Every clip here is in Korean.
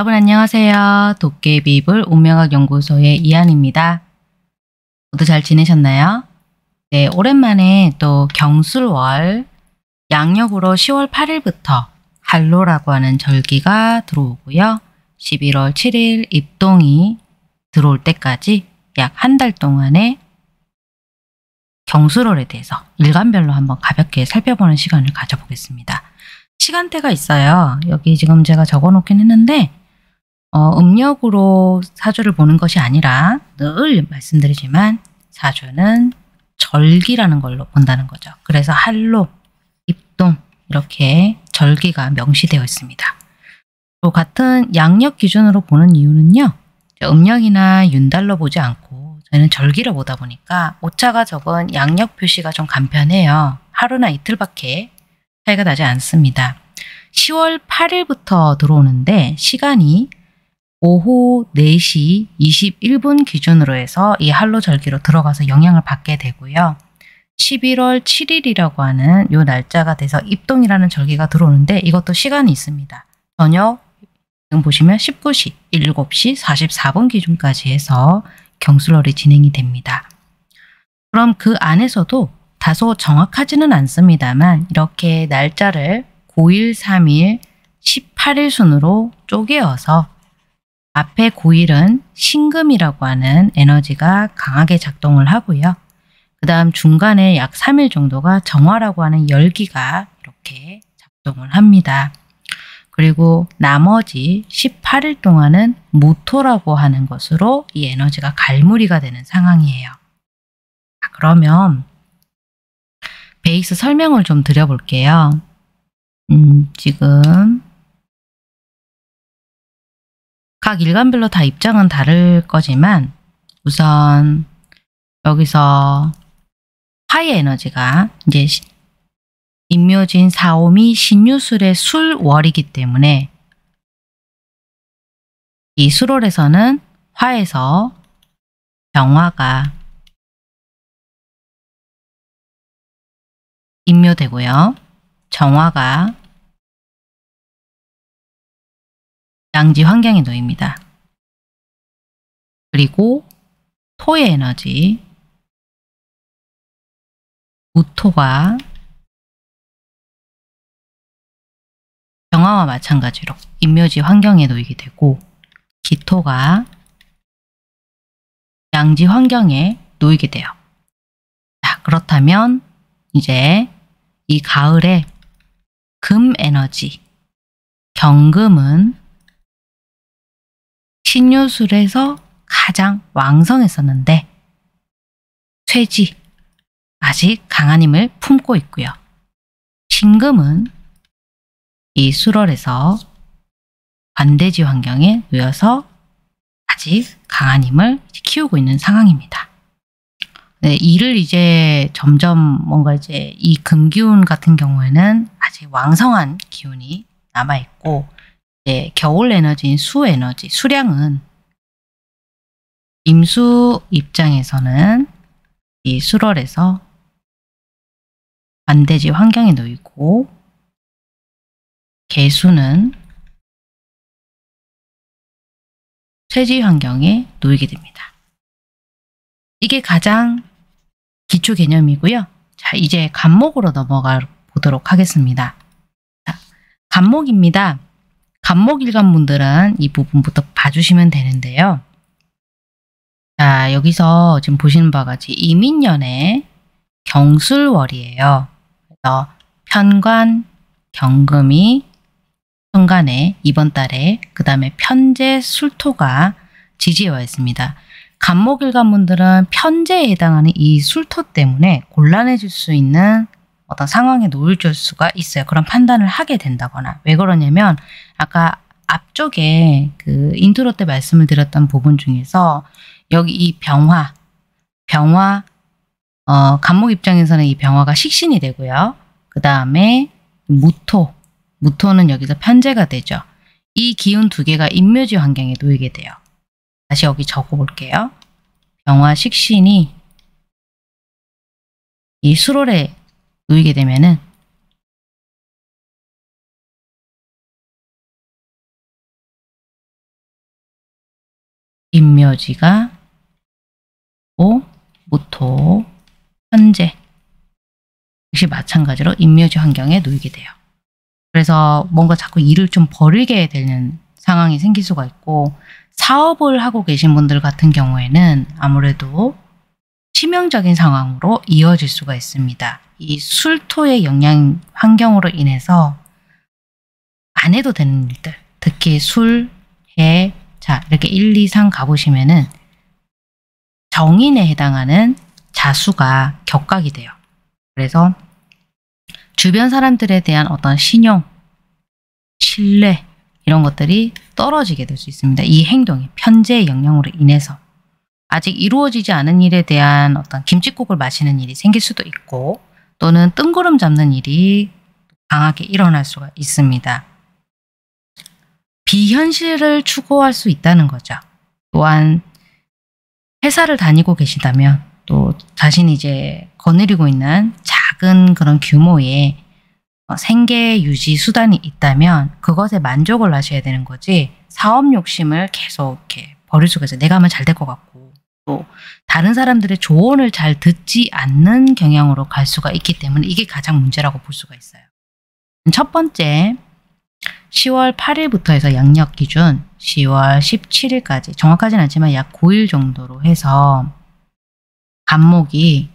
여러분 안녕하세요. 도깨비불 운명학 연구소의 이한입니다. 모두 잘 지내셨나요? 네, 오랜만에 또 경술월 양력으로 10월 8일부터 한로라고 하는 절기가 들어오고요. 11월 7일 입동이 들어올 때까지 약 한 달 동안의 경술월에 대해서 일간별로 한번 가볍게 살펴보는 시간을 가져보겠습니다. 시간대가 있어요. 여기 지금 제가 적어 놓긴 했는데 음력으로 사주를 보는 것이 아니라 늘 말씀드리지만 사주는 절기라는 걸로 본다는 거죠. 그래서 한로, 입동 이렇게 절기가 명시되어 있습니다. 또 같은 양력 기준으로 보는 이유는요. 음력이나 윤달로 보지 않고 저희는 절기로 보다 보니까 오차가 적은 양력 표시가 좀 간편해요. 하루나 이틀밖에 차이가 나지 않습니다. 10월 8일부터 들어오는데 시간이 오후 4시 21분 기준으로 해서 이 한로절기로 들어가서 영향을 받게 되고요. 11월 7일이라고 하는 이 날짜가 돼서 입동이라는 절기가 들어오는데 이것도 시간이 있습니다. 저녁 지금 보시면 19시, 7시 44분 기준까지 해서 경술월이 진행이 됩니다. 그럼 그 안에서도 다소 정확하지는 않습니다만 이렇게 날짜를 9일, 3일, 18일 순으로 쪼개어서 앞에 9일은 신금이라고 하는 에너지가 강하게 작동을 하고요. 그 다음 중간에 약 3일 정도가 정화라고 하는 열기가 이렇게 작동을 합니다. 그리고 나머지 18일 동안은 무토라고 하는 것으로 이 에너지가 갈무리가 되는 상황이에요. 자, 그러면 베이스 설명을 좀 드려볼게요. 지금 각 일간별로 다 입장은 다를 거지만 우선 여기서 화의 에너지가 이제 임묘진, 사오미, 신유술의 술월이기 때문에 이 술월에서는 화에서 병화가 임묘되고요. 정화가 양지 환경에 놓입니다. 그리고 토의 에너지, 무토가 병화와 마찬가지로 임묘지 환경에 놓이게 되고 기토가 양지 환경에 놓이게 돼요. 자, 그렇다면 이제 이 가을에 금 에너지, 경금은 신유술에서 가장 왕성했었는데 쇠지, 아직 강한 힘을 품고 있고요. 신금은 이 술월에서 관대지 환경에 놓여서 아직 강한 힘을 키우고 있는 상황입니다. 네, 이를 이제 점점 뭔가 이제 이 금기운 같은 경우에는 아직 왕성한 기운이 남아있고 이제 겨울 에너지인 수 에너지, 수량은 임수 입장에서는 이 술월에서 관대지 환경에 놓이고 개수는 쇠지 환경에 놓이게 됩니다. 이게 가장 기초 개념이고요. 자, 이제 간목으로 넘어가 보도록 하겠습니다. 자, 간목입니다. 간목 일간분들은 이 부분부터 봐주시면 되는데요. 자, 여기서 지금 보시는 바와 같이 이민년의 경술월이에요. 그래서 편관, 경금이 현관에 이번 달에 그 다음에 편재, 술토가 지지해 와 있습니다. 간목일간분들은 편재에 해당하는 이 술토 때문에 곤란해질 수 있는 어떤 상황에 놓일 수가 있어요. 그런 판단을 하게 된다거나. 왜 그러냐면 아까 앞쪽에 그 인트로 때 말씀을 드렸던 부분 중에서 여기 이 병화 간목 입장에서는 이 병화가 식신이 되고요. 그 다음에 무토는 여기서 편재가 되죠. 이 기운 두 개가 임묘지 환경에 놓이게 돼요. 다시 여기 적어 볼게요. 병화 식신이 이 수월에 놓이게 되면은 임묘지가 무토, 현재 역시 마찬가지로 임묘지 환경에 놓이게 돼요. 그래서 뭔가 자꾸 일을 좀 버리게 되는 상황이 생길 수가 있고, 사업을 하고 계신 분들 같은 경우에는 아무래도 치명적인 상황으로 이어질 수가 있습니다. 이 술토의 영향 환경으로 인해서 안 해도 되는 일들, 특히 술, 해, 자 이렇게 1, 2, 3 가보시면은 정인에 해당하는 자수가 격각이 돼요. 그래서 주변 사람들에 대한 어떤 신용, 신뢰 이런 것들이 떨어지게 될 수 있습니다. 이 행동이 편재의 영향으로 인해서 아직 이루어지지 않은 일에 대한 어떤 김칫국을 마시는 일이 생길 수도 있고, 또는 뜬구름 잡는 일이 강하게 일어날 수가 있습니다. 비현실을 추구할 수 있다는 거죠. 또한 회사를 다니고 계시다면, 또 자신이 이제 거느리고 있는 작은 그런 규모의 생계 유지 수단이 있다면 그것에 만족을 하셔야 되는 거지, 사업 욕심을 계속 이렇게 버릴 수가 있어요. 내가 하면 잘 될 것 같고, 또 다른 사람들의 조언을 잘 듣지 않는 경향으로 갈 수가 있기 때문에 이게 가장 문제라고 볼 수가 있어요. 첫 번째, 10월 8일부터 해서 양력 기준 10월 17일까지, 정확하진 않지만 약 9일 정도로 해서 간목이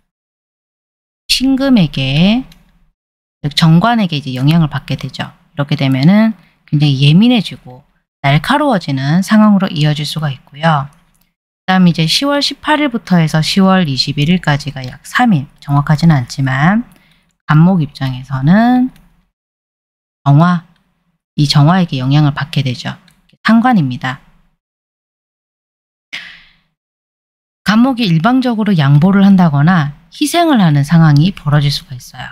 신금에게, 즉 정관에게 이제 영향을 받게 되죠. 이렇게 되면은 굉장히 예민해지고 날카로워지는 상황으로 이어질 수가 있고요. 그 다음 이제 10월 18일부터 해서 10월 21일까지가 약 3일, 정확하지는 않지만 간목 입장에서는 정화, 이 정화에게 영향을 받게 되죠. 상관입니다. 간목이 일방적으로 양보를 한다거나 희생을 하는 상황이 벌어질 수가 있어요.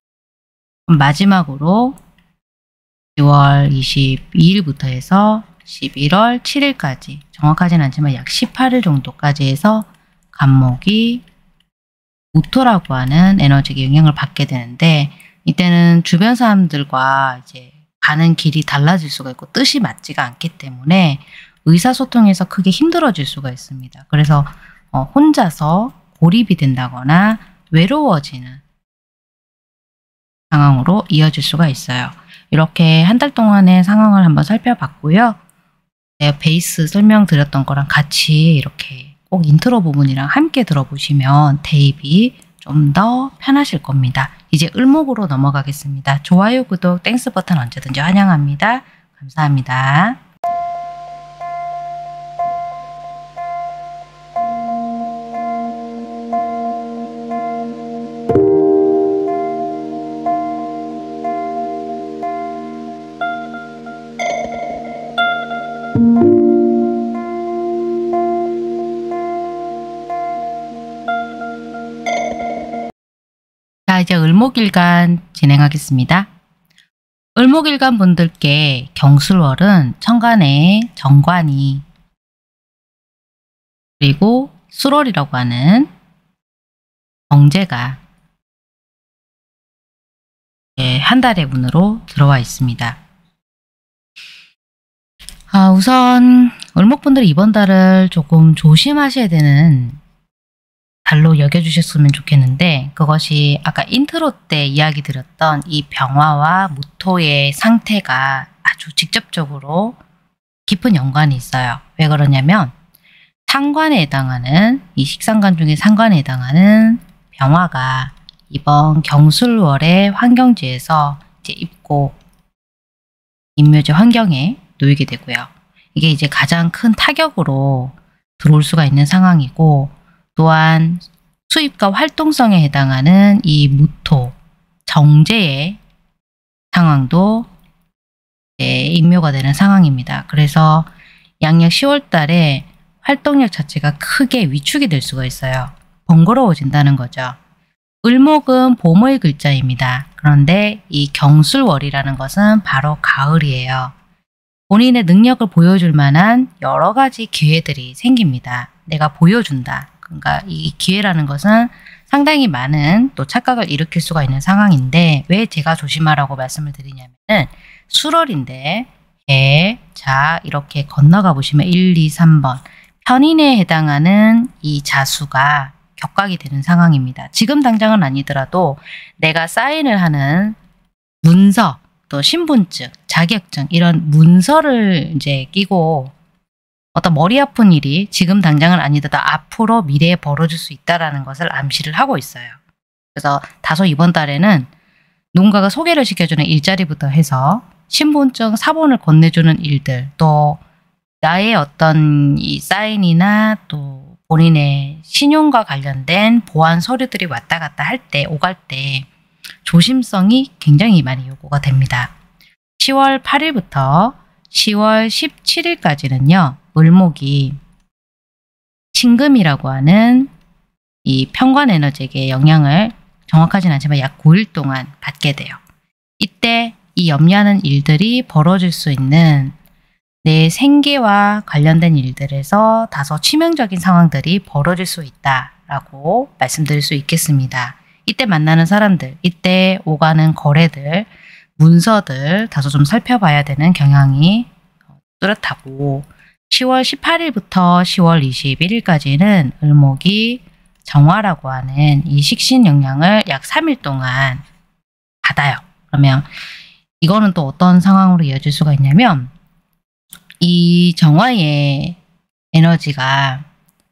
마지막으로 10월 22일부터 해서 11월 7일까지, 정확하지는 않지만 약 18일 정도까지 해서 간목이 무토라고 하는 에너지에 영향을 받게 되는데, 이때는 주변 사람들과 이제 가는 길이 달라질 수가 있고 뜻이 맞지가 않기 때문에 의사소통에서 크게 힘들어질 수가 있습니다. 그래서 혼자서 고립이 된다거나 외로워지는 상황으로 이어질 수가 있어요. 이렇게 한 달 동안의 상황을 한번 살펴봤고요. 제가 베이스 설명드렸던 거랑 같이 이렇게 꼭 인트로 부분이랑 함께 들어보시면 대입이 좀 더 편하실 겁니다. 이제 을목으로 넘어가겠습니다. 좋아요, 구독, 땡스 버튼 언제든지 환영합니다. 감사합니다. 자, 이제 을목일간 진행하겠습니다. 을목일간 분들께 경술월은 천간에 정관이, 그리고 술월이라고 하는 정제가 한 달의 운으로 들어와 있습니다. 우선 을목분들이 이번 달을 조금 조심하셔야 되는 달로 여겨주셨으면 좋겠는데, 그것이 아까 인트로 때 이야기 드렸던 이 병화와 무토의 상태가 아주 직접적으로 깊은 연관이 있어요. 왜 그러냐면 상관에 해당하는, 이 식상관 중에 상관에 해당하는 병화가 이번 경술월의 환경지에서 이제 입고 임묘지 환경에 놓이게 되고요. 이게 이제 가장 큰 타격으로 들어올 수가 있는 상황이고, 또한 수입과 활동성에 해당하는 이 무토, 정제의 상황도 임묘가 되는 상황입니다. 그래서 양력 10월 달에 활동력 자체가 크게 위축이 될 수가 있어요. 번거로워진다는 거죠. 을목은 봄의 글자입니다. 그런데 이 경술월이라는 것은 바로 가을이에요. 본인의 능력을 보여줄 만한 여러 가지 기회들이 생깁니다. 내가 보여준다. 그러니까 이 기회라는 것은 상당히 많은 또 착각을 일으킬 수가 있는 상황인데, 왜 제가 조심하라고 말씀을 드리냐면은 술월인데 해, 자 이렇게 건너가 보시면 1, 2, 3번 편인에 해당하는 이 자수가 격각이 되는 상황입니다. 지금 당장은 아니더라도 내가 사인을 하는 문서, 또 신분증, 자격증 이런 문서를 이제 끼고 어떤 머리 아픈 일이 지금 당장은 아니더라도 앞으로 미래에 벌어질 수 있다는 것을 암시를 하고 있어요. 그래서 다소 이번 달에는 누군가가 소개를 시켜주는 일자리부터 해서 신분증, 사본을 건네주는 일들, 또 나의 어떤 이 사인이나 또 본인의 신용과 관련된 보안 서류들이 왔다 갔다 할 때, 오갈 때 조심성이 굉장히 많이 요구가 됩니다. 10월 8일부터 10월 17일까지는요. 을목이 신금이라고 하는 이 편관 에너지에게 영향을 정확하진 않지만 약 9일 동안 받게 돼요. 이때 이 염려하는 일들이 벌어질 수 있는 내 생계와 관련된 일들에서 다소 치명적인 상황들이 벌어질 수 있다라고 말씀드릴 수 있겠습니다. 이때 만나는 사람들, 이때 오가는 거래들, 문서들 다소 좀 살펴봐야 되는 경향이 뚜렷하고 10월 18일부터 10월 21일까지는 을목이 정화라고 하는 이 식신 영향을 약 3일 동안 받아요. 그러면 이거는 또 어떤 상황으로 이어질 수가 있냐면 이 정화의 에너지가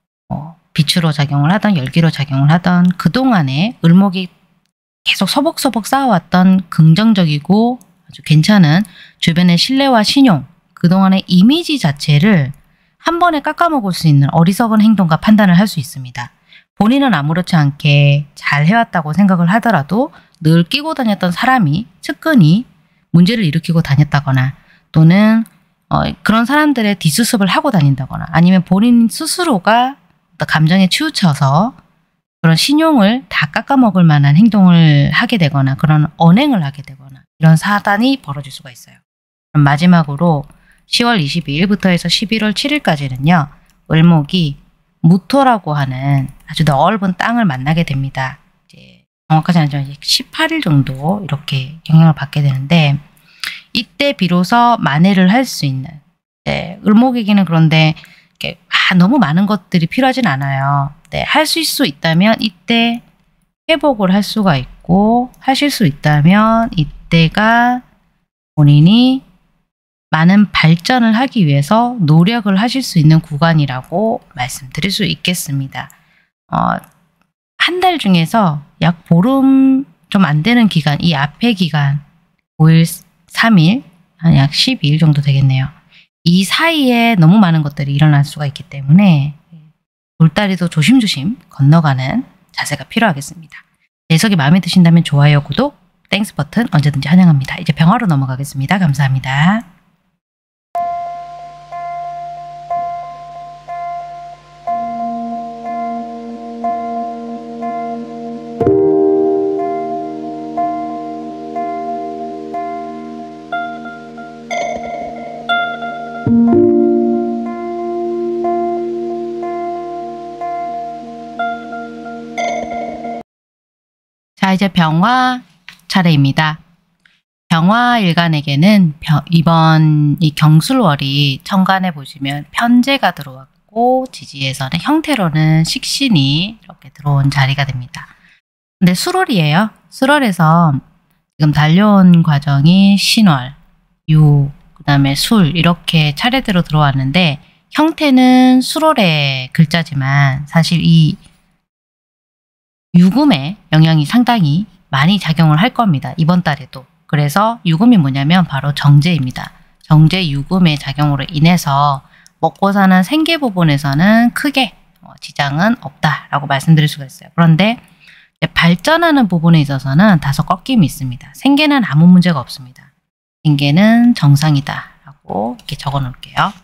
빛으로 작용을 하던 열기로 작용을 하던 그동안에 을목이 계속 서벅서벅 쌓아왔던 긍정적이고 아주 괜찮은 주변의 신뢰와 신용, 그동안의 이미지 자체를 한 번에 깎아먹을 수 있는 어리석은 행동과 판단을 할 수 있습니다. 본인은 아무렇지 않게 잘 해왔다고 생각을 하더라도 늘 끼고 다녔던 사람이 측근이 문제를 일으키고 다녔다거나 또는 그런 사람들의 뒷수습을 하고 다닌다거나 아니면 본인 스스로가 감정에 치우쳐서 그런 신용을 다 깎아먹을 만한 행동을 하게 되거나 그런 언행을 하게 되거나 이런 사단이 벌어질 수가 있어요. 그럼 마지막으로 10월 22일부터 해서 11월 7일까지는요. 을목이 무토라고 하는 아주 넓은 땅을 만나게 됩니다. 이제 정확하지 않지만 18일 정도 이렇게 영향을 받게 되는데 이때 비로소 만회를 할 수 있는 을목에게는 그런데 너무 많은 것들이 필요하진 않아요. 할 수 있다면 이때 회복을 할 수가 있고 하실 수 있다면 이때가 본인이 많은 발전을 하기 위해서 노력을 하실 수 있는 구간이라고 말씀드릴 수 있겠습니다. 한 달 중에서 약 보름 좀 안 되는 기간, 이 앞에 기간 5일, 3일, 한 약 12일 정도 되겠네요. 이 사이에 너무 많은 것들이 일어날 수가 있기 때문에 돌다리도 조심조심 건너가는 자세가 필요하겠습니다. 해석이 마음에 드신다면 좋아요, 구독, 땡스 버튼 언제든지 환영합니다. 이제 병화로 넘어가겠습니다. 감사합니다. 자, 이제 병화 차례입니다. 병화 일간에게는 이번 이 경술월이 천간에 보시면 편제가 들어왔고 지지에서는 형태로는 식신이 이렇게 들어온 자리가 됩니다. 근데 술월이에요. 술월에서 지금 달려온 과정이 신월, 유, 그 다음에 술 이렇게 차례대로 들어왔는데 형태는 술월의 글자지만 사실 이 유금의 영향이 상당히 많이 작용을 할 겁니다. 이번 달에도. 그래서 유금이 뭐냐면 바로 정제입니다. 정제 유금의 작용으로 인해서 먹고 사는 생계 부분에서는 크게 지장은 없다라고 말씀드릴 수가 있어요. 그런데 발전하는 부분에 있어서는 다소 꺾임이 있습니다. 생계는 아무 문제가 없습니다. 생계는 정상이다라고 이렇게 적어 놓을게요.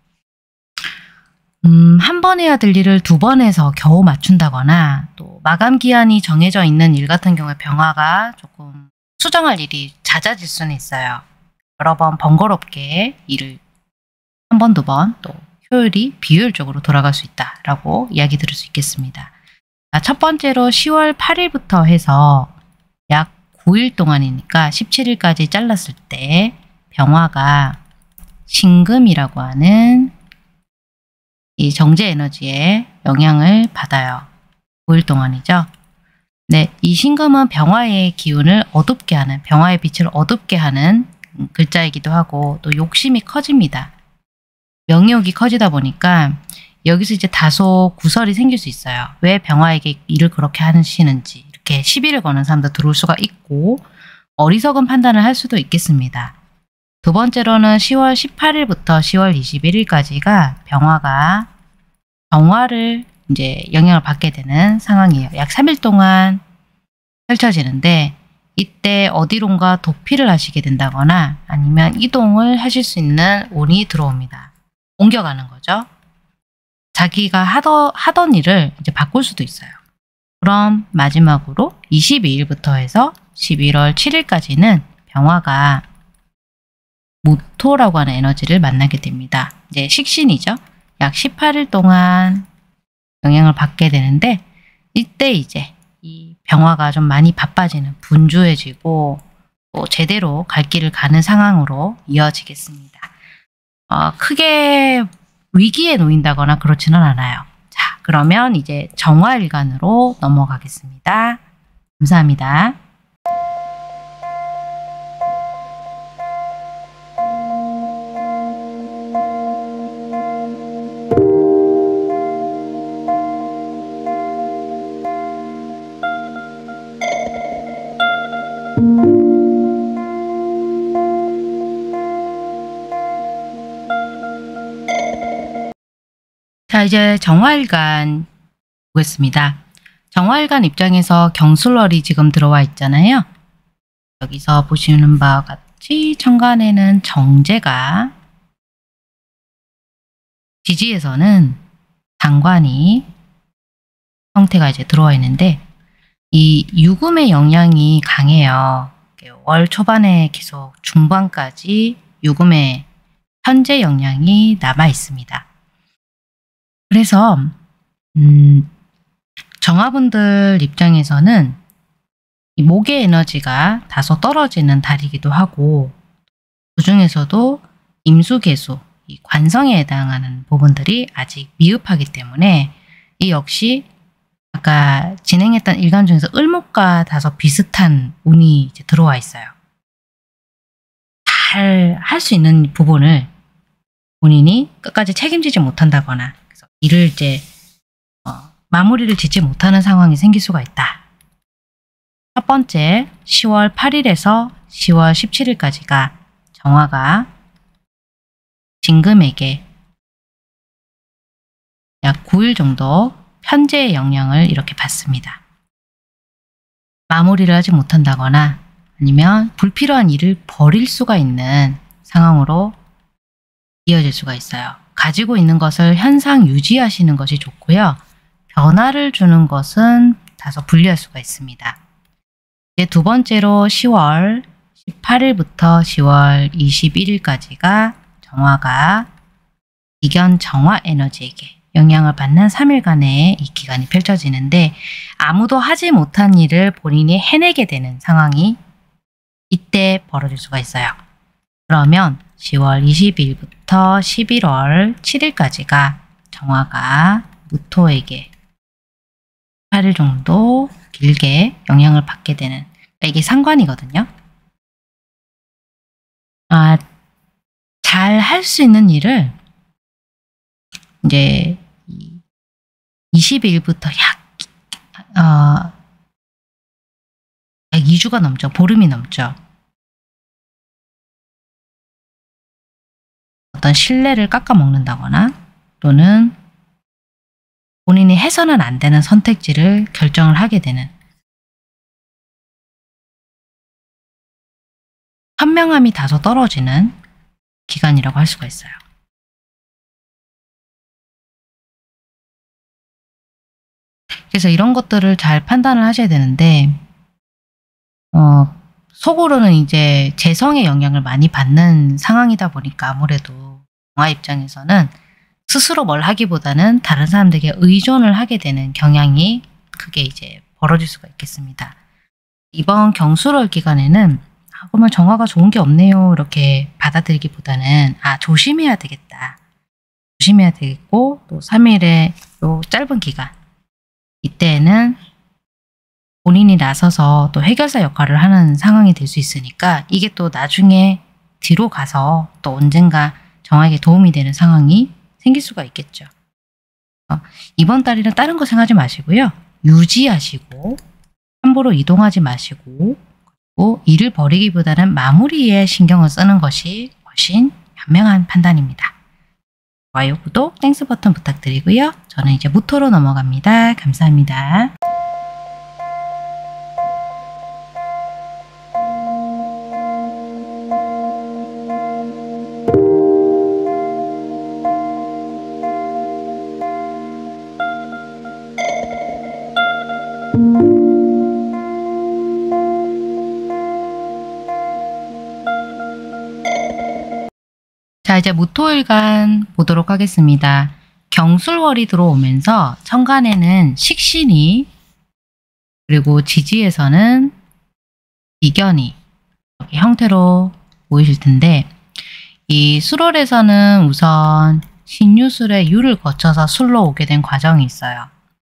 한 번 해야 될 일을 두 번 해서 겨우 맞춘다거나 또 마감 기한이 정해져 있는 일 같은 경우에 병화가 조금 수정할 일이 잦아질 수는 있어요. 여러 번 번거롭게 일을 한 번, 두 번 또 효율이 비효율적으로 돌아갈 수 있다라고 이야기 드릴 수 있겠습니다. 첫 번째로 10월 8일부터 해서 약 9일 동안이니까 17일까지 잘랐을 때 병화가 신금이라고 하는 이 정제 에너지에 영향을 받아요. 5일 동안이죠. 네, 이 신금은 병화의 기운을 어둡게 하는, 병화의 빛을 어둡게 하는 글자이기도 하고 또 욕심이 커집니다. 명욕이 커지다 보니까 여기서 이제 다소 구설이 생길 수 있어요. 왜 병화에게 일을 그렇게 하시는지 이렇게 시비를 거는 사람도 들어올 수가 있고 어리석은 판단을 할 수도 있겠습니다. 두 번째로는 10월 18일부터 10월 21일까지가 병화가 정화를 이제 영향을 받게 되는 상황이에요. 약 3일 동안 펼쳐지는데 이때 어디론가 도피를 하시게 된다거나 아니면 이동을 하실 수 있는 운이 들어옵니다. 옮겨가는 거죠. 자기가 하던 일을 이제 바꿀 수도 있어요. 그럼 마지막으로 22일부터 해서 11월 7일까지는 병화가 무토라고 하는 에너지를 만나게 됩니다. 이제 식신이죠. 약 18일 동안 영향을 받게 되는데 이때 이제 이 병화가 좀 많이 바빠지는, 분주해지고 또 제대로 갈 길을 가는 상황으로 이어지겠습니다. 크게 위기에 놓인다거나 그렇지는 않아요. 자, 그러면 이제 정화일간으로 넘어가겠습니다. 감사합니다. 자, 이제 정화일간 보겠습니다. 정화일간 입장에서 경술월이 지금 들어와 있잖아요. 여기서 보시는 바와 같이 천간에는 정제가, 지지에서는 상관이 형태가 이제 들어와 있는데 이 유금의 영향이 강해요. 월 초반에 계속 중반까지 유금의 현재 영향이 남아 있습니다. 그래서 정화분들 입장에서는 이 목의 에너지가 다소 떨어지는 달이기도 하고 그 중에서도 임수개수, 이 관성에 해당하는 부분들이 아직 미흡하기 때문에 이 역시 아까 진행했던 일간 중에서 을목과 다소 비슷한 운이 이제 들어와 있어요. 잘 할 수 있는 부분을 본인이 끝까지 책임지지 못한다거나 그래서 일을 이제 마무리를 짓지 못하는 상황이 생길 수가 있다. 첫 번째 10월 8일에서 10월 17일까지가 정화가 진금에게 약 9일 정도 편재의 영향을 이렇게 받습니다. 마무리를 하지 못한다거나 아니면 불필요한 일을 벌일 수가 있는 상황으로 이어질 수가 있어요. 가지고 있는 것을 현상 유지하시는 것이 좋고요. 변화를 주는 것은 다소 불리할 수가 있습니다. 이제 두 번째로 10월 18일부터 10월 21일까지가 정화가 비견 정화 에너지에게 영향을 받는 3일간의 이 기간이 펼쳐지는데 아무도 하지 못한 일을 본인이 해내게 되는 상황이 이때 벌어질 수가 있어요. 그러면 10월 20일부터 11월 7일까지가 정화가 무토에게 8일 정도 길게 영향을 받게 되는, 이게 상관이거든요. 잘 할 수 있는 일을 이제 20일부터 약 2주가 넘죠. 보름이 넘죠. 어떤 신뢰를 깎아먹는다거나 또는 본인이 해서는 안 되는 선택지를 결정을 하게 되는, 현명함이 다소 떨어지는 기간이라고 할 수가 있어요. 그래서 이런 것들을 잘 판단을 하셔야 되는데 속으로는 이제 재성의 영향을 많이 받는 상황이다 보니까 아무래도 정화 입장에서는 스스로 뭘 하기보다는 다른 사람들에게 의존을 하게 되는 경향이 크게 이제 벌어질 수가 있겠습니다. 이번 경술월 기간에는 그러면 정화가 좋은 게 없네요 이렇게 받아들이기보다는 조심해야 되겠다. 조심해야 되겠고, 또 3일의 요 짧은 기간, 이때에는 본인이 나서서 또 해결사 역할을 하는 상황이 될 수 있으니까 이게 또 나중에 뒤로 가서 또 언젠가 정화에게 도움이 되는 상황이 생길 수가 있겠죠. 이번 달에는 다른 거 생각하지 마시고요. 유지하시고 함부로 이동하지 마시고, 그리고 일을 버리기보다는 마무리에 신경을 쓰는 것이 훨씬 현명한 판단입니다. 좋아요, 구독, 땡스 버튼 부탁드리고요. 저는 이제 무토로 넘어갑니다. 감사합니다. 자, 이제 무토일간 보도록 하겠습니다. 경술월이 들어오면서 천간에는 식신이, 그리고 지지에서는 비견이 이렇게 형태로 보이실 텐데, 이 술월에서는 우선 신유술의 유를 거쳐서 술로 오게 된 과정이 있어요.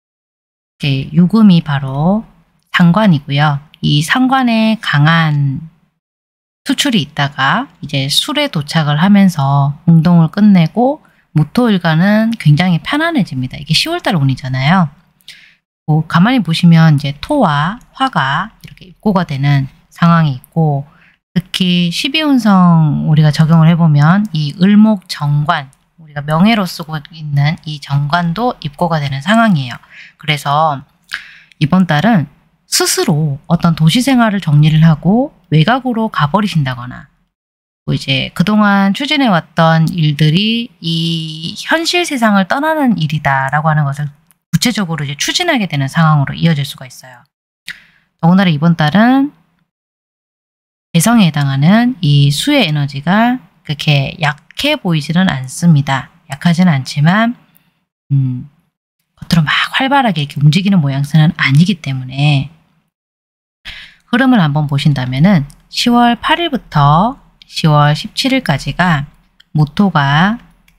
유금이 바로 상관이고요. 이 상관에 강한 수출이 있다가 이제 술에 도착을 하면서 운동을 끝내고 무토일간은 굉장히 편안해집니다. 이게 10월달 운이잖아요. 가만히 보시면 이제 토와 화가 이렇게 입고가 되는 상황이 있고, 특히 12운성 우리가 적용을 해보면 이 을목 정관, 우리가 명예로 쓰고 있는 이 정관도 입고가 되는 상황이에요. 그래서 이번 달은 스스로 어떤 도시 생활을 정리를 하고 외곽으로 가버리신다거나, 이제 그동안 추진해왔던 일들이 이 현실 세상을 떠나는 일이다라고 하는 것을 구체적으로 이제 추진하게 되는 상황으로 이어질 수가 있어요. 더군다나 이번 달은 개성에 해당하는 이 수의 에너지가 그렇게 약해 보이지는 않습니다. 약하지는 않지만 겉으로 막 활발하게 이렇게 움직이는 모양새는 아니기 때문에, 흐름을 한번 보신다면은 10월 8일부터 10월 17일까지가 무토가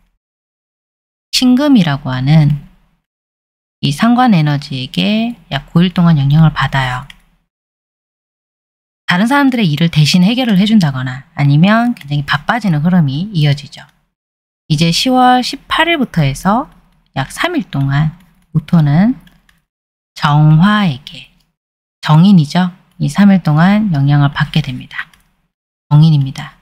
신금이라고 하는 이 상관 에너지에게 약 9일 동안 영향을 받아요. 다른 사람들의 일을 대신 해결을 해준다거나 아니면 굉장히 바빠지는 흐름이 이어지죠. 이제 10월 18일부터 해서 약 3일 동안 무토는 정화에게, 정인이죠. 이 3일 동안 영향을 받게 됩니다. 정인입니다.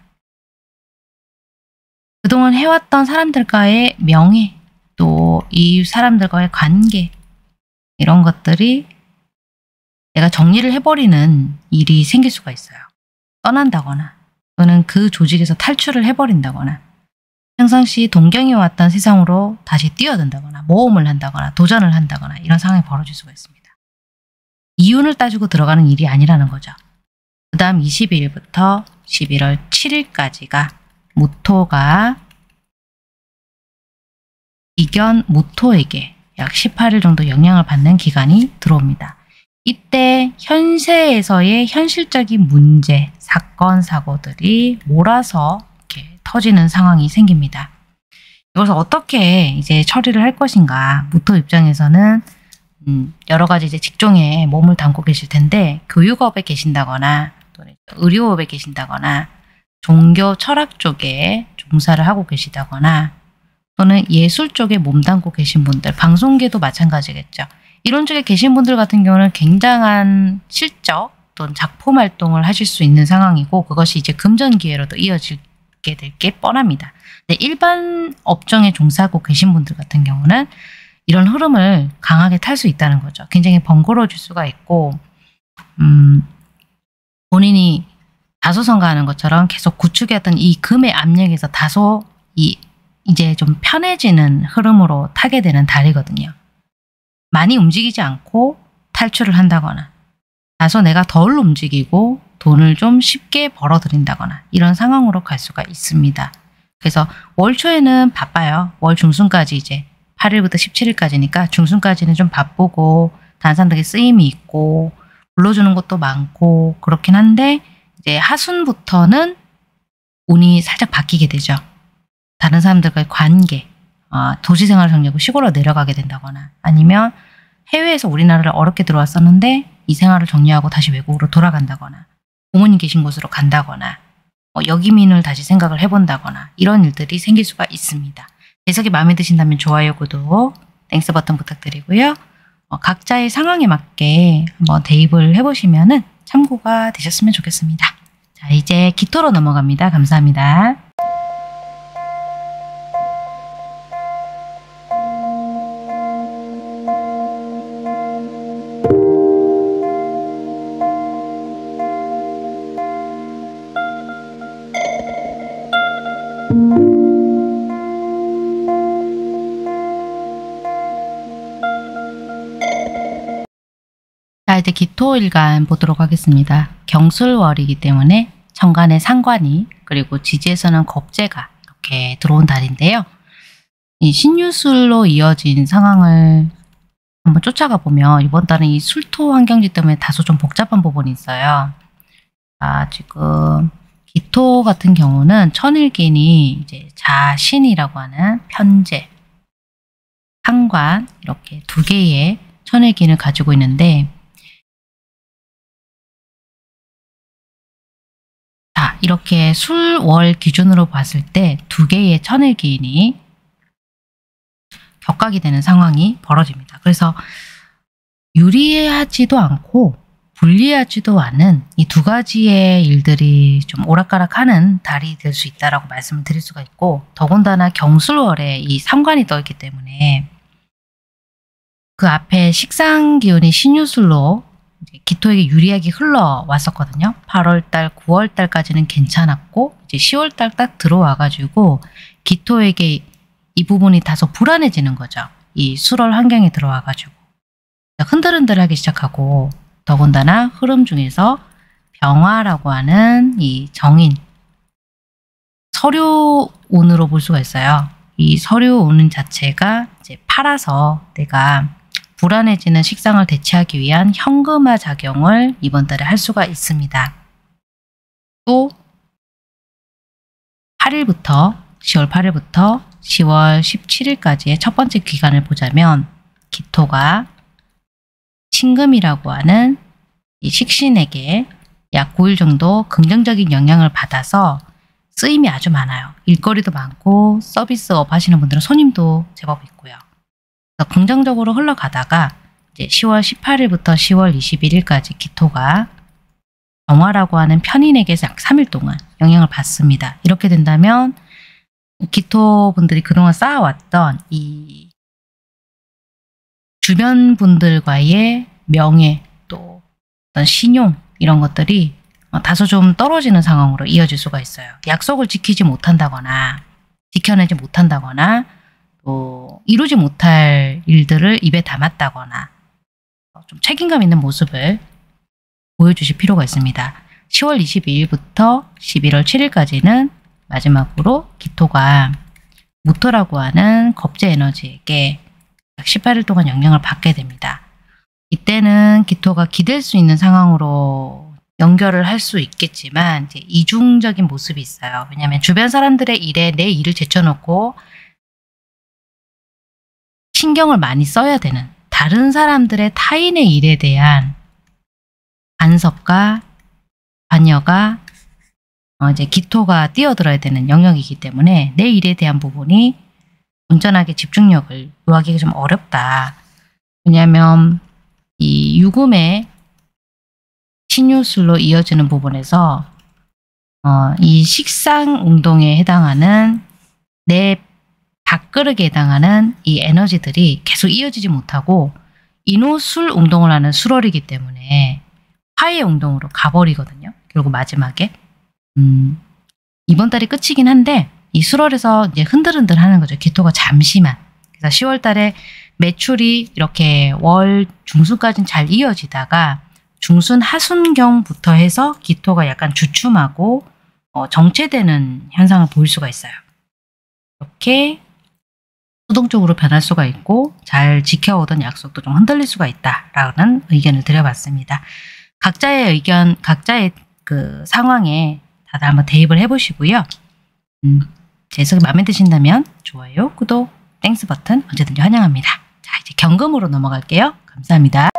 그동안 해왔던 사람들과의 명예, 또 이 사람들과의 관계, 이런 것들이 내가 정리를 해버리는 일이 생길 수가 있어요. 떠난다거나 또는 그 조직에서 탈출을 해버린다거나, 평상시 동경해왔던 세상으로 다시 뛰어든다거나 모험을 한다거나 도전을 한다거나 이런 상황이 벌어질 수가 있습니다. 이윤을 따지고 들어가는 일이 아니라는 거죠. 그 다음 22일부터 11월 7일까지가 무토가 비견 무토에게 약 18일 정도 영향을 받는 기간이 들어옵니다. 이때 현세에서의 현실적인 문제, 사건, 사고들이 몰아서 이렇게 터지는 상황이 생깁니다. 이것을 어떻게 이제 처리를 할 것인가. 무토 입장에서는 여러 가지 이제 직종에 몸을 담고 계실 텐데, 교육업에 계신다거나 또는 의료업에 계신다거나 종교 철학 쪽에 종사를 하고 계시다거나 또는 예술 쪽에 몸담고 계신 분들, 방송계도 마찬가지겠죠. 이런 쪽에 계신 분들 같은 경우는 굉장한 실적 또는 작품 활동을 하실 수 있는 상황이고, 그것이 이제 금전기회로도 이어지게 될 게 뻔합니다. 근데 일반 업종에 종사하고 계신 분들 같은 경우는 이런 흐름을 강하게 탈 수 있다는 거죠. 굉장히 번거로워질 수가 있고, 본인이 다소성가하는 것처럼 계속 구축해왔던 이 금의 압력에서 다소 이제 좀 편해지는 흐름으로 타게 되는 달이거든요. 많이 움직이지 않고 탈출을 한다거나, 다소 내가 덜 움직이고 돈을 좀 쉽게 벌어들인다거나 이런 상황으로 갈 수가 있습니다. 그래서 월 초에는 바빠요. 월 중순까지 이제 8일부터 17일까지니까 중순까지는 좀 바쁘고 다른 사람들에게 쓰임이 있고 불러주는 것도 많고 그렇긴 한데, 이제 하순부터는 운이 살짝 바뀌게 되죠. 다른 사람들과의 관계, 도시 생활을 정리하고 시골로 내려가게 된다거나 아니면 해외에서 우리나라를 어렵게 들어왔었는데 이 생활을 정리하고 다시 외국으로 돌아간다거나 부모님 계신 곳으로 간다거나 여기민을 다시 생각을 해본다거나 이런 일들이 생길 수가 있습니다. 해석이 마음에 드신다면 좋아요, 구독, 땡스 버튼 부탁드리고요. 각자의 상황에 맞게 한번 대입을 해보시면 참고가 되셨으면 좋겠습니다. 자, 이제 기토로 넘어갑니다. 감사합니다. 자, 이제 기토일간 보도록 하겠습니다. 경술월이기 때문에 천간에 상관이 그리고 지지에서는 겁재가 이렇게 들어온 달인데요. 이 신유술로 이어진 상황을 한번 쫓아가 보면 이번 달은 이 술토 환경지 때문에 다소 좀 복잡한 부분이 있어요. 지금 기토 같은 경우는 천일긴이 이제 자신이라고 하는 편재, 상관 이렇게 두 개의 천일긴을 가지고 있는데 자, 이렇게 술월 기준으로 봤을 때 두 개의 천일기인이 격각이 되는 상황이 벌어집니다. 그래서 유리하지도 않고 불리하지도 않은 이 두 가지의 일들이 좀 오락가락하는 달이 될 수 있다라고 말씀을 드릴 수가 있고 더군다나 경술월에 이 상관이 떠있기 때문에 그 앞에 식상 기운이 신유술로 기토에게 유리하게 흘러왔었거든요. 8월달, 9월달까지는 괜찮았고 이제 10월달 딱 들어와가지고 기토에게 이 부분이 다소 불안해지는 거죠. 이 술월 환경에 들어와가지고 흔들흔들하기 시작하고 더군다나 흐름 중에서 병화라고 하는 이 정인 서류운으로 볼 수가 있어요. 이 서류운 자체가 이제 팔아서 내가 불안해지는 식상을 대체하기 위한 현금화 작용을 이번 달에 할 수가 있습니다. 또 8일부터 10월 8일부터 10월 17일까지의 첫 번째 기간을 보자면 기토가 신금이라고 하는 이 식신에게 약 9일 정도 긍정적인 영향을 받아서 쓰임이 아주 많아요. 일거리도 많고 서비스업 하시는 분들은 손님도 제법 있고요. 긍정적으로 흘러가다가 이제 10월 18일부터 10월 21일까지 기토가 정화라고 하는 편인에게서 약 3일 동안 영향을 받습니다. 이렇게 된다면 기토 분들이 그동안 쌓아왔던 이 주변 분들과의 명예 또 어떤 신용 이런 것들이 다소 좀 떨어지는 상황으로 이어질 수가 있어요. 약속을 지키지 못한다거나 지켜내지 못한다거나 또 이루지 못할 일들을 입에 담았다거나 좀 책임감 있는 모습을 보여주실 필요가 있습니다. 10월 22일부터 11월 7일까지는 마지막으로 기토가 무토라고 하는 겁재 에너지에게 약 18일 동안 영향을 받게 됩니다. 이때는 기토가 기댈 수 있는 상황으로 연결을 할 수 있겠지만 이제 이중적인 모습이 있어요. 왜냐하면 주변 사람들의 일에 내 일을 제쳐놓고 신경을 많이 써야 되는 다른 사람들의 타인의 일에 대한 간섭과 관여가 이제 기토가 뛰어들어야 되는 영역이기 때문에 내 일에 대한 부분이 온전하게 집중력을 요하기가 좀 어렵다. 왜냐하면 이 유금의 신유술로 이어지는 부분에서 이 식상 운동에 해당하는 내 밥그릇에 해당하는 이 에너지들이 계속 이어지지 못하고 인호술 운동을 하는 술월이기 때문에 화해 운동으로 가버리거든요. 결국 마지막에 이번 달이 끝이긴 한데 이 술월에서 이제 흔들흔들 하는 거죠. 기토가 잠시만. 그래서 10월 달에 매출이 이렇게 월 중순까지는 잘 이어지다가 중순 하순경부터 해서 기토가 약간 주춤하고 정체되는 현상을 보일 수가 있어요. 이렇게 수동적으로 변할 수가 있고 잘 지켜오던 약속도 좀 흔들릴 수가 있다라는 의견을 드려봤습니다. 각자의 의견, 각자의 그 상황에 다들 한번 대입을 해보시고요. 제 해석이 마음에 드신다면 좋아요, 구독, 땡스 버튼 언제든지 환영합니다. 자, 이제 경금으로 넘어갈게요. 감사합니다.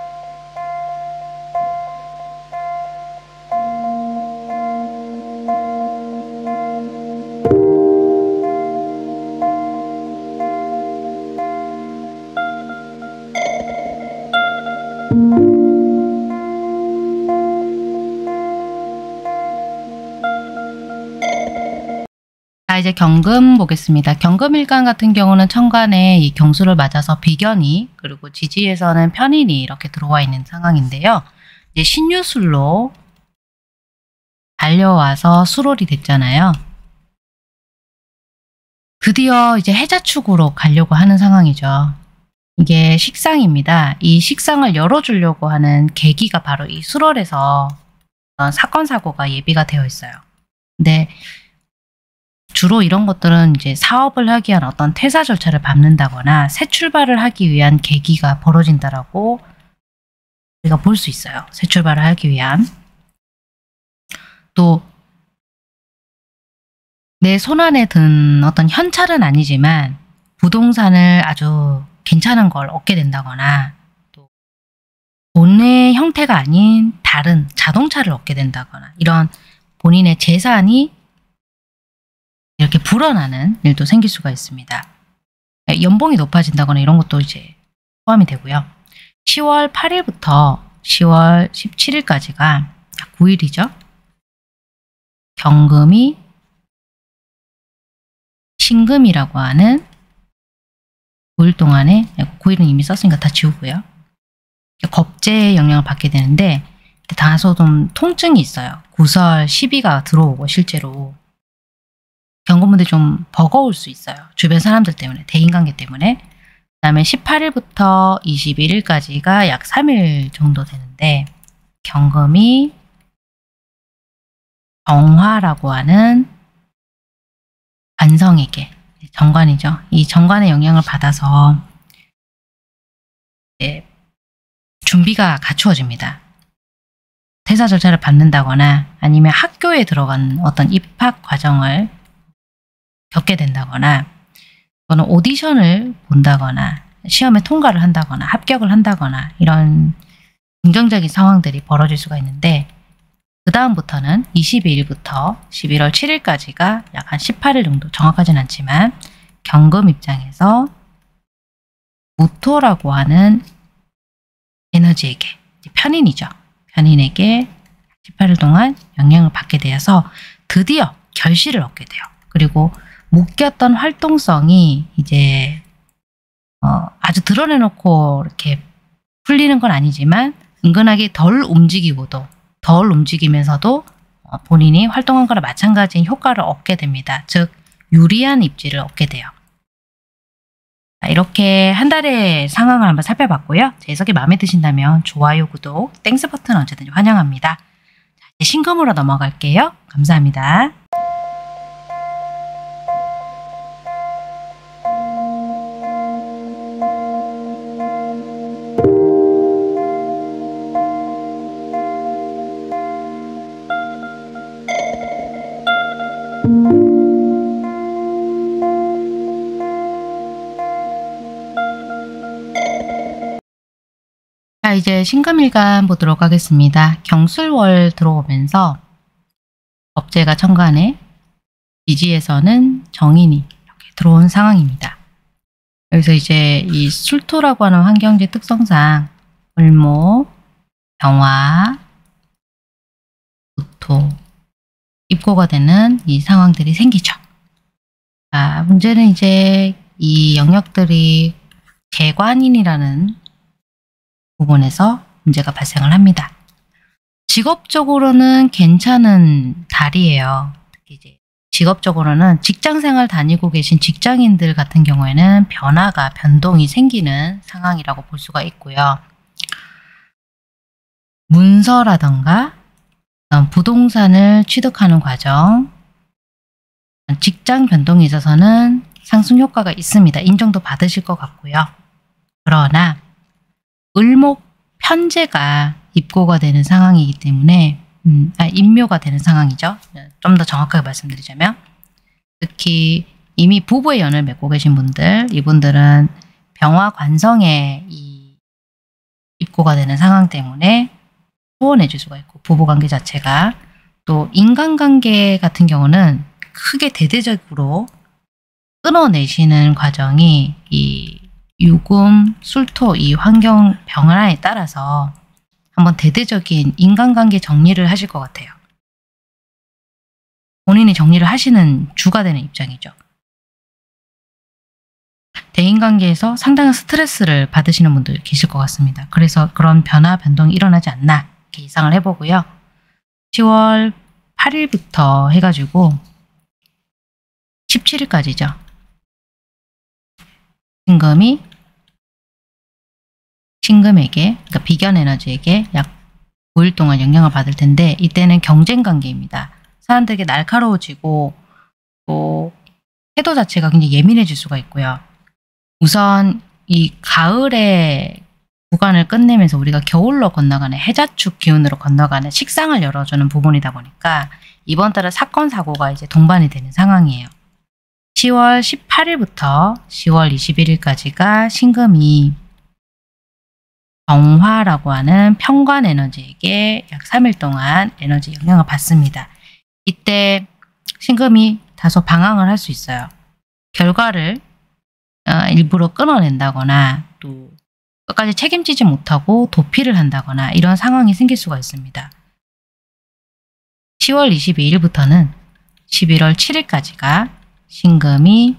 자, 이제 경금 보겠습니다. 경금일간 같은 경우는 천간에 이 경수를 맞아서 비견이 그리고 지지에서는 편인이 이렇게 들어와 있는 상황인데요. 이제 신유술로 달려와서 수롤이 됐잖아요. 드디어 이제 해자축으로 가려고 하는 상황이죠. 이게 식상입니다. 이 식상을 열어주려고 하는 계기가 바로 이 수롤에서 어떤 사건 사고가 예비가 되어 있어요. 근데 주로 이런 것들은 이제 사업을 하기 위한 어떤 퇴사 절차를 밟는다거나 새 출발을 하기 위한 계기가 벌어진다라고 우리가 볼 수 있어요. 새 출발을 하기 위한. 또 내 손안에 든 어떤 현찰은 아니지만 부동산을 아주 괜찮은 걸 얻게 된다거나 또 돈의 형태가 아닌 다른 자동차를 얻게 된다거나 이런 본인의 재산이 이렇게 불어나는 일도 생길 수가 있습니다. 연봉이 높아진다거나 이런 것도 이제 포함이 되고요. 10월 8일부터 10월 17일까지가 9일이죠. 경금이 신금이라고 하는 9일 동안에 9일은 이미 썼으니까 다 지우고요. 겁재의 영향을 받게 되는데 다소 좀 통증이 있어요. 구설, 시비가 들어오고 실제로 경금분들이 좀 버거울 수 있어요. 주변 사람들 때문에, 대인관계 때문에. 그 다음에 18일부터 21일까지가 약 3일 정도 되는데 경금이 정화라고 하는 관성에게, 정관이죠. 이 정관의 영향을 받아서 준비가 갖추어집니다. 퇴사 절차를 밟는다거나 아니면 학교에 들어간 어떤 입학 과정을 겪게 된다거나 또는 오디션을 본다거나 시험에 통과를 한다거나 합격을 한다거나 이런 긍정적인 상황들이 벌어질 수가 있는데 그 다음부터는 22일부터 11월 7일까지가 약 한 18일 정도, 정확하진 않지만 경금 입장에서 무토라고 하는 에너지에게, 편인이죠. 편인에게 18일 동안 영향을 받게 되어서 드디어 결실을 얻게 돼요. 그리고 묶였던 활동성이 이제 아주 드러내놓고 이렇게 풀리는 건 아니지만 은근하게 덜 움직이고도 덜 움직이면서도 본인이 활동한 거랑 마찬가지인 효과를 얻게 됩니다. 즉 유리한 입지를 얻게 돼요. 이렇게 한 달의 상황을 한번 살펴봤고요. 제 해석이 마음에 드신다면 좋아요, 구독, 땡스 버튼 언제든지 환영합니다. 자, 이제 신금으로 넘어갈게요. 감사합니다. 자, 이제 신금일간 보도록 하겠습니다. 경술월 들어오면서 겁재가 천간에, 지지에서는 정인이 이렇게 들어온 상황입니다. 여기서 이제 이 술토라고 하는 환경지 특성상 을목, 병화, 무토, 입고가 되는 이 상황들이 생기죠. 자, 문제는 이제 이 영역들이 개관인이라는 부분에서 문제가 발생을 합니다. 직업적으로는 괜찮은 달이에요. 특히 이제 직업적으로는 직장생활 다니고 계신 직장인들 같은 경우에는 변동이 생기는 상황이라고 볼 수가 있고요. 문서라던가 부동산을 취득하는 과정, 직장 변동에 있어서는 상승 효과가 있습니다. 인정도 받으실 것 같고요. 그러나 을목 편제가 입고가 되는 상황이기 때문에 임묘가 되는 상황이죠. 좀 더 정확하게 말씀드리자면 특히 이미 부부의 연을 맺고 계신 분들, 이분들은 병화 관성에 입고가 되는 상황 때문에 소원해질 수가 있고, 부부관계 자체가. 또 인간관계 같은 경우는 크게 대대적으로 끊어내시는 과정이 이 유금, 술토 이 환경 변화에 따라서 한번 대대적인 인간관계 정리를 하실 것 같아요. 본인이 정리를 하시는 주가 되는 입장이죠. 대인관계에서 상당한 스트레스를 받으시는 분들 계실 것 같습니다. 그래서 그런 변화, 변동이 일어나지 않나 이렇게 예상을 해보고요. 10월 8일부터 해가지고 17일까지죠. 신금에게, 그러니까 비견 에너지에게 약 5일 동안 영향을 받을 텐데, 이때는 경쟁 관계입니다. 사람들에게 날카로워지고 또 태도 자체가 굉장히 예민해질 수가 있고요. 우선 이 가을의 구간을 끝내면서 우리가 겨울로 건너가는 해자축 기운으로 건너가는 식상을 열어주는 부분이다 보니까 이번 달은 사건 사고가 이제 동반이 되는 상황이에요. 10월 18일부터 10월 21일까지가 신금이 정화라고 하는 편관 에너지에게 약 3일 동안 에너지 영향을 받습니다. 이때 신금이 다소 방황을 할 수 있어요. 결과를 일부러 끊어낸다거나 또 끝까지 책임지지 못하고 도피를 한다거나 이런 상황이 생길 수가 있습니다. 10월 22일부터는 11월 7일까지가 신금이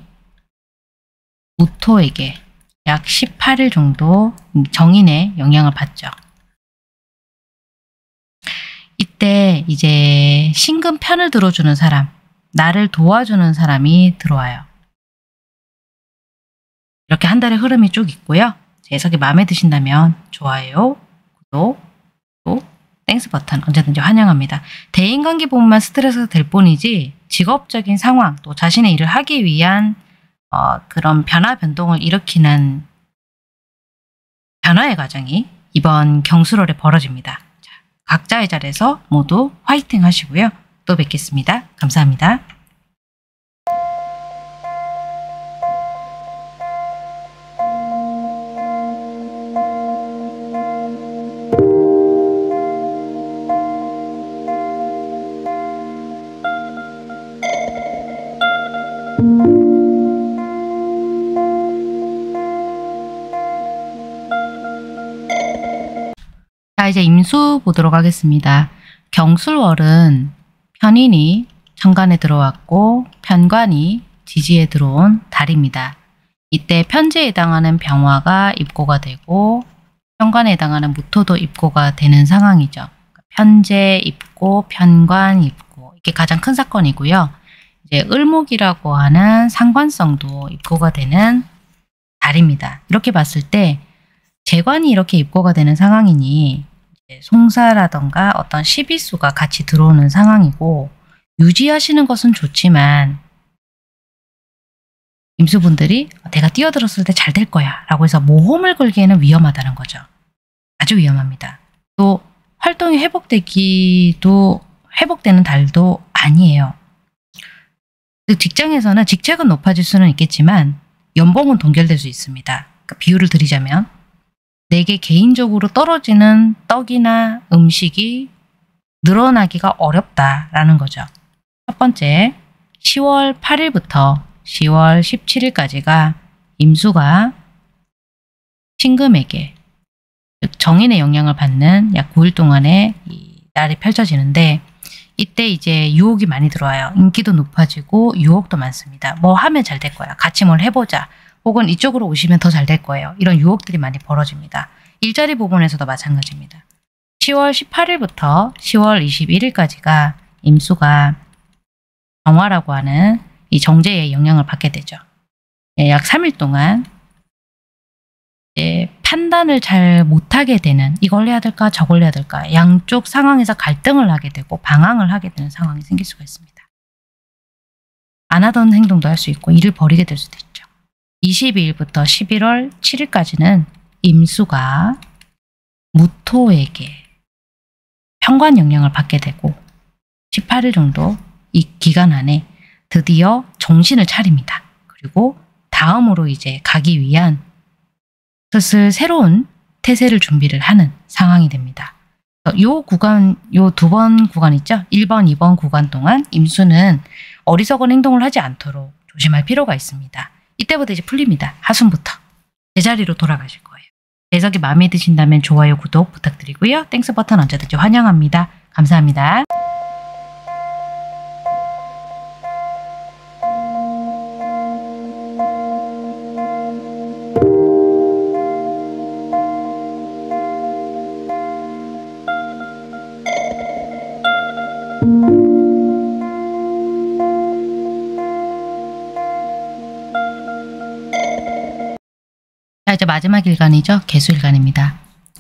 무토에게 약 18일 정도 정인의 영향을 받죠. 이때 이제 신금 편을 들어주는 사람, 나를 도와주는 사람이 들어와요. 이렇게 한 달의 흐름이 쭉 있고요. 제 해석이 마음에 드신다면 좋아요, 구독, 또 땡스 버튼 언제든지 환영합니다. 대인관계 부분만 스트레스가 될 뿐이지 직업적인 상황, 또 자신의 일을 하기 위한 그런 변화 변동을 일으키는 변화의 과정이 이번 경술월에 벌어집니다. 자, 각자의 자리에서 모두 화이팅 하시고요. 또 뵙겠습니다. 감사합니다. 자, 이제 임수 보도록 하겠습니다. 경술월은 편인이 천간에 들어왔고 편관이 지지에 들어온 달입니다. 이때 편제에 해당하는 병화가 입고가 되고 편관에 해당하는 무토도 입고가 되는 상황이죠. 편제 입고, 편관 입고, 이게 가장 큰 사건이고요. 이제 을목이라고 하는 상관성도 입고가 되는 달입니다. 이렇게 봤을 때 재관이 이렇게 입고가 되는 상황이니 송사라던가 어떤 시비수가 같이 들어오는 상황이고, 유지하시는 것은 좋지만 임수분들이 내가 뛰어들었을 때 잘 될 거야 라고 해서 모험을 걸기에는 위험하다는 거죠. 아주 위험합니다. 또 활동이 회복되는 달도 아니에요. 직장에서는 직책은 높아질 수는 있겠지만 연봉은 동결될 수 있습니다. 그러니까 비유를 드리자면 내게 개인적으로 떨어지는 떡이나 음식이 늘어나기가 어렵다라는 거죠. 첫 번째, 10월 8일부터 10월 17일까지가 임수가 신금에게, 즉 정인의 영향을 받는 약 9일 동안의 이 날이 펼쳐지는데, 이때 이제 유혹이 많이 들어와요. 인기도 높아지고 유혹도 많습니다. 뭐 하면 잘 될 거야. 같이 뭘 해보자. 혹은 이쪽으로 오시면 더 잘 될 거예요. 이런 유혹들이 많이 벌어집니다. 일자리 부분에서도 마찬가지입니다. 10월 18일부터 10월 21일까지가 임수가 정화라고 하는 이 정제의 영향을 받게 되죠. 약 3일 동안 판단을 잘 못하게 되는, 이걸 해야 될까 저걸 해야 될까, 양쪽 상황에서 갈등을 하게 되고 방황을 하게 되는 상황이 생길 수가 있습니다. 안 하던 행동도 할 수 있고 일을 벌이게 될 수도 있죠. 22일부터 11월 7일까지는 임수가 무토에게 편관 영향을 받게 되고 18일 정도 이 기간 안에 드디어 정신을 차립니다. 그리고 다음으로 이제 가기 위한 슬슬 새로운 태세를 준비를 하는 상황이 됩니다. 요 구간, 요 두 번 구간 있죠? 1번, 2번 구간 동안 임수는 어리석은 행동을 하지 않도록 조심할 필요가 있습니다. 이때부터 이제 풀립니다. 하순부터 제자리로 돌아가실 거예요. 해석이 마음에 드신다면 좋아요, 구독 부탁드리고요. 땡스 버튼 언제든지 환영합니다. 감사합니다. 자, 이제 마지막 일간이죠. 개수일간입니다.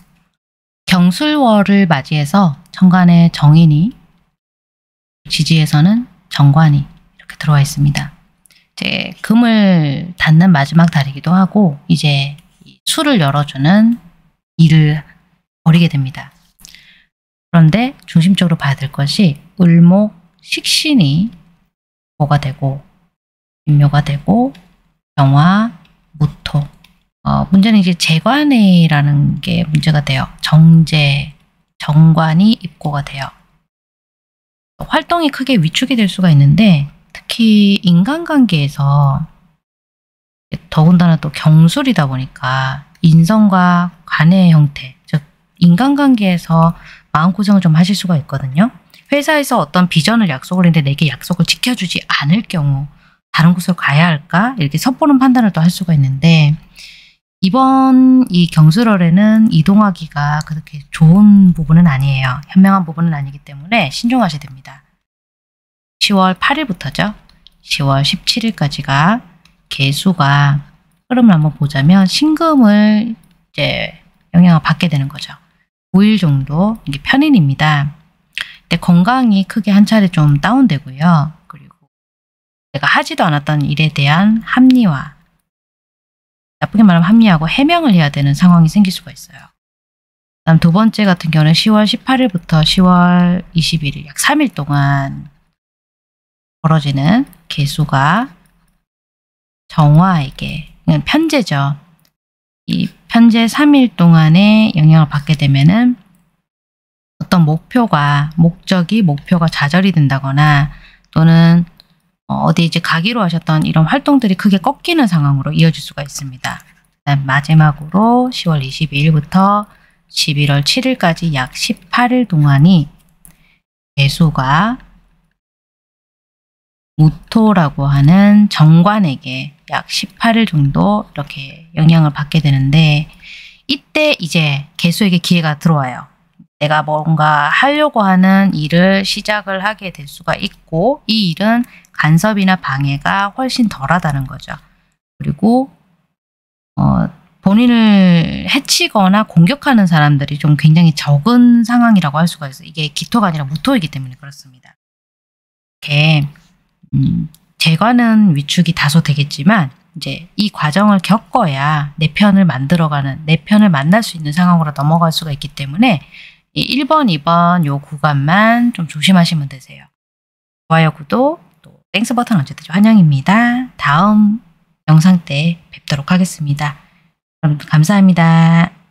경술월을 맞이해서 천간에 정인이, 지지에서는 정관이 이렇게 들어와 있습니다. 이제 금을 닫는 마지막 달이기도 하고 이제 수를 열어주는 일을 벌이게 됩니다. 그런데 중심적으로 봐야 될 것이 을목, 식신이 뭐가 되고 임묘가 되고 병화, 무토. 문제는 이제 재관이라는 게 문제가 돼요. 정제, 정관이 입고가 돼요. 활동이 크게 위축이 될 수가 있는데 특히 인간관계에서 더군다나 또 경술이다 보니까 인성과 관의 형태, 즉 인간관계에서 마음고생을 좀 하실 수가 있거든요. 회사에서 어떤 비전을 약속을 했는데 내게 약속을 지켜주지 않을 경우 다른 곳으로 가야 할까? 이렇게 섣부른 판단을 또 할 수가 있는데 이번 이 경술월에는 이동하기가 그렇게 좋은 부분은 아니에요. 현명한 부분은 아니기 때문에 신중하셔야 됩니다. 10월 8일부터죠. 10월 17일까지가 개수가 흐름을 한번 보자면 신금을 이제 영향을 받게 되는 거죠. 5일 정도 이게 편인입니다. 근데 건강이 크게 한 차례 좀 다운되고요. 그리고 내가 하지도 않았던 일에 대한 합리화, 나쁘게 말하면 합리하고 해명을 해야 되는 상황이 생길 수가 있어요. 그다음 두 번째 같은 경우는 10월 18일부터 10월 21일 약 3일 동안 벌어지는 개수가 정화에게, 편제죠. 이 편제 3일 동안에 영향을 받게 되면은 어떤 목표가 좌절이 된다거나 또는 어디 이제 가기로 하셨던 이런 활동들이 크게 꺾이는 상황으로 이어질 수가 있습니다. 그다음 마지막으로 10월 22일부터 11월 7일까지 약 18일 동안이 개수가 무토라고 하는 정관에게 약 18일 정도 이렇게 영향을 받게 되는데 이때 이제 개수에게 기회가 들어와요. 내가 뭔가 하려고 하는 일을 시작을 하게 될 수가 있고 이 일은 간섭이나 방해가 훨씬 덜하다는 거죠. 그리고 본인을 해치거나 공격하는 사람들이 좀 굉장히 적은 상황이라고 할 수가 있어요. 이게 기토가 아니라 무토이기 때문에 그렇습니다. 이렇게 재관은 위축이 다소 되겠지만 이제 이 과정을 겪어야 내 편을 만들어가는, 내 편을 만날 수 있는 상황으로 넘어갈 수가 있기 때문에 이 1번, 2번 요 구간만 좀 조심하시면 되세요. 좋아요, 구독, 또 땡스 버튼 언제든지 환영입니다. 다음 영상 때 뵙도록 하겠습니다. 그럼 감사합니다.